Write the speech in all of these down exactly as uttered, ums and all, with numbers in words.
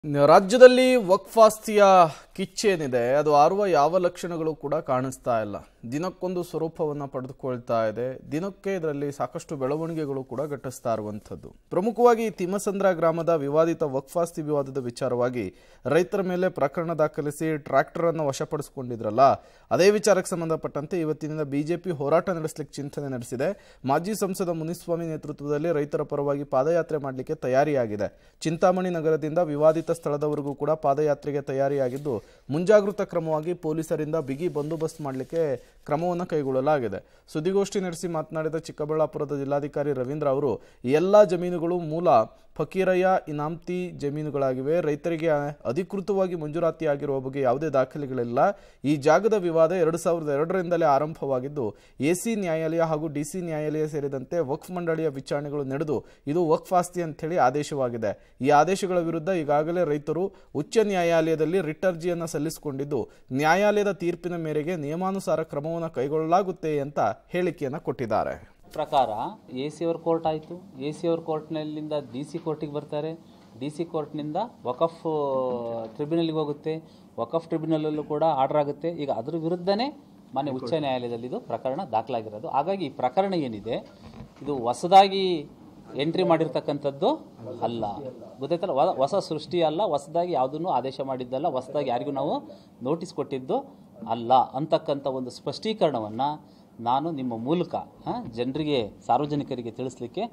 ರಾಜ್ಯದಲ್ಲಿ ವಕ್ಫ್ ಆಸ್ತಿಯ ಕಿಚ್ಚೇನಿದೆ ಅದು ಆರುವ ಯಾವ ಲಕ್ಷಣಗಳು ಕೂಡ ಕಾಣಿಸ್ತಾ ಇಲ್ಲ. ದಿನಕ್ಕೊಂದು ಸ್ವರೂಪವನ್ನು ಪಡೆದುಕೊಳ್ತಾ ಇದೆ. ದಿನಕ್ಕೆ ಇದರಲ್ಲಿ ಸಾಕಷ್ಟು ಬೆಳವಣಿಗೆಗಳು ಕೂಡ ಘಟಿಸ್ತಾ ಇರುವಂಥದ್ದು. ಪ್ರಮುಖವಾಗಿ ತಿಮ್ಮಸಂದ್ರ ಗ್ರಾಮದ ವಿವಾದಿತ ವಕ್ಫ್ ಆಸ್ತಿ ವಿವಾದದ ವಿಚಾರವಾಗಿ ರೈತರ ಮೇಲೆ ಪ್ರಕರಣ ದಾಖಲಿಸಿ ಟ್ರ್ಯಾಕ್ಟರ್ ಅನ್ನು ವಶಪಡಿಸಿಕೊಂಡಿದ್ರಲ್ಲ, ಅದೇ ವಿಚಾರಕ್ಕೆ ಸಂಬಂಧಪಟ್ಟಂತೆ ಇವತ್ತಿನಿಂದ ಬಿಜೆಪಿ ಹೋರಾಟ ನಡೆಸಲಿಕ್ಕೆ ಚಿಂತನೆ ನಡೆಸಿದೆ. ಮಾಜಿ ಸಂಸದ ಮುನಿಸ್ವಾಮಿ ನೇತೃತ್ವದಲ್ಲಿ ರೈತರ ಪರವಾಗಿ ಪಾದಯಾತ್ರೆ ಮಾಡಲಿಕ್ಕೆ ತಯಾರಿಯಾಗಿದೆ. ಚಿಂತಾಮಣಿ ನಗರದಿಂದ ವಿವಾದಿತ ಸ್ಥಳದವರೆಗೂ ಕೂಡ ಪಾದಯಾತ್ರೆಗೆ ತಯಾರಿಯಾಗಿದ್ದು, ಮುಂಜಾಗೃತಾ ಕ್ರಮವಾಗಿ ಪೊಲೀಸರಿಂದ ಬಿಗಿ ಬಂದೋಬಸ್ತ್ ಮಾಡಲಿಕ್ಕೆ ಕ್ರಮವನ್ನು ಕೈಗೊಳ್ಳಲಾಗಿದೆ. ಸುದ್ದಿಗೋಷ್ಠಿ ನಡೆಸಿ ಮಾತನಾಡಿದ ಚಿಕ್ಕಬಳ್ಳಾಪುರದ ಜಿಲ್ಲಾಧಿಕಾರಿ ರವೀಂದ್ರ ಅವರು, ಎಲ್ಲ ಜಮೀನುಗಳು ಮೂಲ ಫಕೀರಯ್ಯ ಇನಾಮ್ತಿ ಜಮೀನುಗಳಾಗಿವೆ. ರೈತರಿಗೆ ಅಧಿಕೃತವಾಗಿ ಮಂಜೂರಾತಿಯಾಗಿರುವ ಬಗ್ಗೆ ಯಾವುದೇ ದಾಖಲೆಗಳಿಲ್ಲ. ಈ ಜಾಗದ ವಿವಾದ ಎರಡು ಸಾವಿರದ ಎರಡರಿಂದಲೇ ಆರಂಭವಾಗಿದ್ದು, ಎಸಿ ನ್ಯಾಯಾಲಯ ಹಾಗೂ ಡಿಸಿ ನ್ಯಾಯಾಲಯ ಸೇರಿದಂತೆ ವಕ್ಫ್ ಮಂಡಳಿಯ ವಿಚಾರಣೆಗಳು ನಡೆದು ಇದು ವಕ್ಫ್ ಆಸ್ತಿ ಅಂತ ಹೇಳಿ ಆದೇಶವಾಗಿದೆ. ಈ ಆದೇಶಗಳ ವಿರುದ್ಧ ಈಗಾಗಲೇ ರೈತರು ಉಚ್ಚ ನ್ಯಾಯಾಲಯದಲ್ಲಿ ರಿಟ್ ಅರ್ಜಿಯನ್ನು ಸಲ್ಲಿಸಿಕೊಂಡಿದ್ದು, ನ್ಯಾಯಾಲಯದ ತೀರ್ಪಿನ ಮೇರೆಗೆ ನಿಯಮಾನುಸಾರ ಕ್ರಮವನ್ನು ಕೈಗೊಳ್ಳಲಾಗುತ್ತೆ ಅಂತ ಹೇಳಿಕೆಯನ್ನು ಕೊಟ್ಟಿದ್ದಾರೆ. ಪ್ರಕಾರ ಎ ಸಿ ಅವ್ರ ಕೋರ್ಟ್ ಆಯಿತು. ಎ ಸಿ ಅವ್ರ ಕೋರ್ಟ್ನಲ್ಲಿಂದ ಡಿ ಸಿ ಕೋರ್ಟಿಗೆ ಬರ್ತಾರೆ. ಡಿ ಸಿ ಕೋರ್ಟ್ನಿಂದ ವಕಫ್ ಟ್ರಿಬ್ಯುನಲ್ಗೆ ಹೋಗುತ್ತೆ. ವಕಫ್ ಟ್ರಿಬ್ಯುನಲಲ್ಲೂ ಕೂಡ ಆರ್ಡರ್ ಆಗುತ್ತೆ. ಈಗ ಅದರ ವಿರುದ್ಧನೇ ಮಾನ್ಯ ಉಚ್ಚ ನ್ಯಾಯಾಲಯದಲ್ಲಿ ಇದು ಪ್ರಕರಣ ದಾಖಲಾಗಿರೋದು. ಹಾಗಾಗಿ ಈ ಪ್ರಕರಣ ಏನಿದೆ ಇದು ಹೊಸದಾಗಿ ಎಂಟ್ರಿ ಮಾಡಿರ್ತಕ್ಕಂಥದ್ದು ಅಲ್ಲ, ಗೊತ್ತಾಯ್ತಲ್ಲ. ಹೊಸ ಸೃಷ್ಟಿ ಅಲ್ಲ, ಹೊಸದಾಗಿ ಯಾವುದನ್ನು ಆದೇಶ ಮಾಡಿದ್ದಲ್ಲ, ಹೊಸದಾಗಿ ಯಾರಿಗೂ ನಾವು ನೋಟಿಸ್ ಕೊಟ್ಟಿದ್ದು ಅಲ್ಲ ಅಂತಕ್ಕಂಥ ಒಂದು ಸ್ಪಷ್ಟೀಕರಣವನ್ನು ನಾನು ನಿಮ್ಮ ಮೂಲಕ ಜನರಿಗೆ, ಸಾರ್ವಜನಿಕರಿಗೆ ತಿಳಿಸ್ಲಿಕ್ಕೆ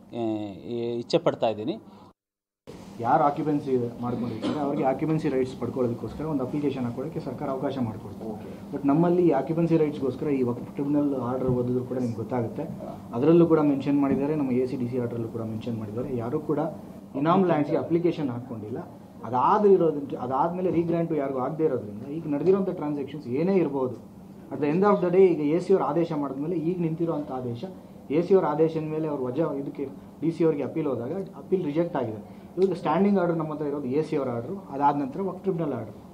ಇಚ್ಛೆ ಪಡ್ತಾ ಇದ್ದೀನಿ. ಯಾರು ಆಕ್ಯುಪೆನ್ಸಿ ಮಾಡ್ಕೊಂಡಿರ್ತಾರೆ ಅವರಿಗೆ ಆಕ್ಯುಪೆನ್ಸಿ ರೈಟ್ಸ್ ಪಡ್ಕೊಳ್ಳೋದಕ್ಕೋಸ್ಕರ ಒಂದು ಅಪ್ಲಿಕೇಶನ್ ಹಾಕೊಳ್ಳೋಕ್ಕೆ ಸರ್ಕಾರ ಅವಕಾಶ ಮಾಡಿಕೊಡ್ತಾರೆ. ಬಟ್ ನಮ್ಮಲ್ಲಿ ಈ ಆಕ್ಯುಪೆನ್ಸಿ ರೈಟ್ಸ್ಗೋಸ್ಕರ ಈ ವಕ್ಫ್ ಟ್ರಿಬ್ಯುನಲ್ ಆರ್ಡರ್ ಓದಿದ್ರು ಕೂಡ ನಿಮ್ಗೆ ಗೊತ್ತಾಗುತ್ತೆ. ಅದರಲ್ಲೂ ಕೂಡ ಮೆನ್ಷನ್ ಮಾಡಿದ್ದಾರೆ, ನಮ್ಮ ಎ ಸಿ ಡಿ ಸಿ ಆರ್ಡರಲ್ಲೂ ಕೂಡ ಮೆನ್ಷನ್ ಮಾಡಿದ್ದಾರೆ. ಯಾರೂ ಕೂಡ ಇನಾಮ್ ಲ್ಯಾಂಡ್ಸ್ಗೆ ಅಪ್ಲಿಕೇಶನ್ ಹಾಕ್ಕೊಂಡಿಲ್ಲ. ಅದಾದ ಇರೋದ್ರಿಂದ ಅದಾದಮೇಲೆ ರೀಗ್ರ್ಯಾಂಟು ಯಾರಿಗೂ ಆಗದೆ ಇರೋದ್ರಿಂದ ಈಗ ನಡೆದಿರೋಂಥ ಟ್ರಾನ್ಸಾಕ್ಷನ್ಸ್ ಏನೇ ಇರ್ಬೋದು, at the end of the day ಈಗ ಎ ಸಿ ಅವ್ರ ಆದೇಶ ಮಾಡಿದ್ಮೇಲೆ ಈಗ ನಿಂತಿರೋಂಥ ಆದೇಶ ಎ ಸಿ ಅವ್ರ ಆದೇಶದ ಮೇಲೆ ಅವ್ರು ವಜಾ ಇದಕ್ಕೆ ಡಿ ಸಿ ಅವ್ರಿಗೆ ಅಪೀಲ್ ಹೋದಾಗ ಅಪೀಲ್ ರಿಜೆಕ್ಟ್ ಆಗಿದೆ. ಇವಾಗ ಸ್ಟ್ಯಾಂಡಿಂಗ್ ಆರ್ಡರ್ ನಮ್ಮ ಹತ್ರ ಇರೋದು ಎ ಸಿ ಅವರ ಆರ್ಡರು, ಅದಾದ ನಂತರ ವಕ್ಫ್ ಟ್ರಿಬ್ಯುನಲ್ ಆರ್ಡರ್.